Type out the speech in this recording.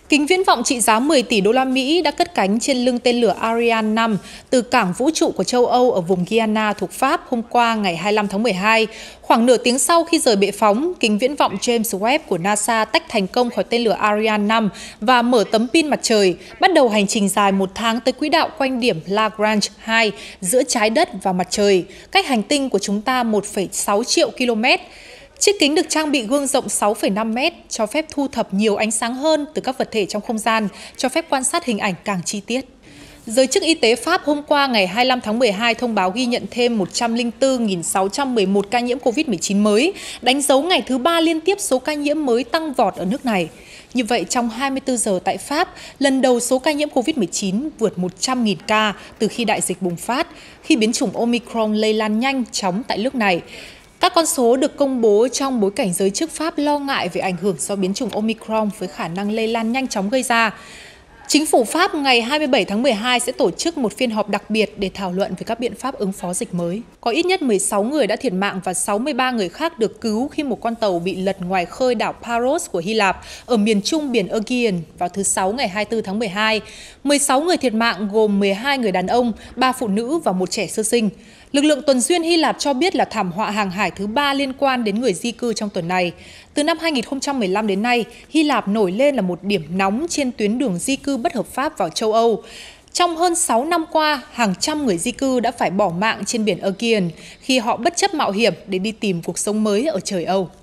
Kính viễn vọng trị giá 10 tỷ đô la Mỹ đã cất cánh trên lưng tên lửa Ariane 5 từ cảng vũ trụ của châu Âu ở vùng Guyana thuộc Pháp hôm qua ngày 25 tháng 12. Khoảng nửa tiếng sau khi rời bệ phóng, kính viễn vọng James Webb của NASA tách thành công khỏi tên lửa Ariane 5 và mở tấm pin mặt trời, bắt đầu hành trình dài 1 tháng tới quỹ đạo quanh điểm Lagrange 2 giữa trái đất và mặt trời, cách hành tinh của chúng ta 1,6 triệu km. Chiếc kính được trang bị gương rộng 6,5 mét, cho phép thu thập nhiều ánh sáng hơn từ các vật thể trong không gian, cho phép quan sát hình ảnh càng chi tiết. Giới chức y tế Pháp hôm qua ngày 25 tháng 12 thông báo ghi nhận thêm 104.611 ca nhiễm COVID-19 mới, đánh dấu ngày thứ 3 liên tiếp số ca nhiễm mới tăng vọt ở nước này. Như vậy, trong 24 giờ tại Pháp, lần đầu số ca nhiễm COVID-19 vượt 100.000 ca từ khi đại dịch bùng phát, khi biến chủng Omicron lây lan nhanh chóng tại nước này. Các con số được công bố trong bối cảnh giới chức Pháp lo ngại về ảnh hưởng do biến chủng Omicron với khả năng lây lan nhanh chóng gây ra. Chính phủ Pháp ngày 27 tháng 12 sẽ tổ chức một phiên họp đặc biệt để thảo luận về các biện pháp ứng phó dịch mới. Có ít nhất 16 người đã thiệt mạng và 63 người khác được cứu khi một con tàu bị lật ngoài khơi đảo Paros của Hy Lạp ở miền trung biển Aegean vào thứ Sáu ngày 24 tháng 12. 16 người thiệt mạng gồm 12 người đàn ông, 3 phụ nữ và một trẻ sơ sinh. Lực lượng tuần duyên Hy Lạp cho biết là thảm họa hàng hải thứ 3 liên quan đến người di cư trong tuần này. Từ năm 2015 đến nay, Hy Lạp nổi lên là một điểm nóng trên tuyến đường di cư bất hợp pháp vào châu Âu. Trong hơn 6 năm qua, hàng trăm người di cư đã phải bỏ mạng trên biển Aegean khi họ bất chấp mạo hiểm để đi tìm cuộc sống mới ở trời Âu.